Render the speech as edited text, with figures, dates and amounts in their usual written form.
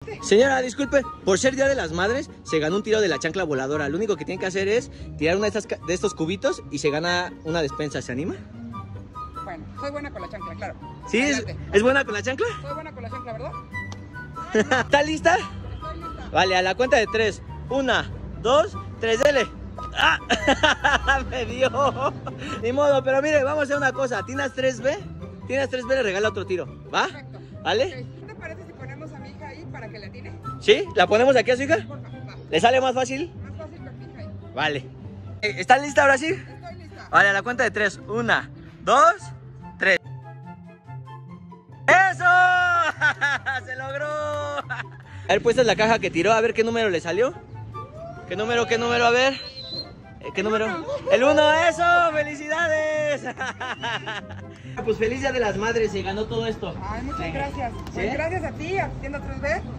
adelante. Señora, disculpe, por ser Día de las Madres, se ganó un tiro de la chancla voladora. Lo único que tiene que hacer es tirar una de estos cubitos y se gana una despensa. ¿Se anima? Bueno, soy buena con la chancla, claro. ¿Sí? ¿Es buena con la chancla? Soy buena con la chancla, ¿verdad? ¿Está lista? Estoy lista. Vale, a la cuenta de 3. 1, 2, 3, dele. ¡Ah! Me dio. Ni modo, pero mire, vamos a hacer una cosa. ¿Tienes 3B? Tienes 3B, le regala otro tiro. ¿Va? Perfecto. ¿Vale? Okay. ¿Qué te parece si ponemos a mi hija ahí para que le atine? ¿Sí? ¿La ponemos aquí a su hija? Porfa, va. ¿Le sale más fácil? Más fácil con mi hija ahí. Vale. ¿Están lista ahora sí? Estoy lista. Vale, a la cuenta de 3. 1, 2, 3. ¡Eso! ¡Se logró! A ver, pues esta es la caja que tiró. A ver qué número le salió. ¿Qué número? A ver. ¿Qué número? ¡El 1! ¡Eso! ¡Felicidades! Pues feliz Día de las Madres. Se ganó todo esto. Ay, muchas gracias. ¿Sí? Pues gracias a ti, asistiendo a 3B.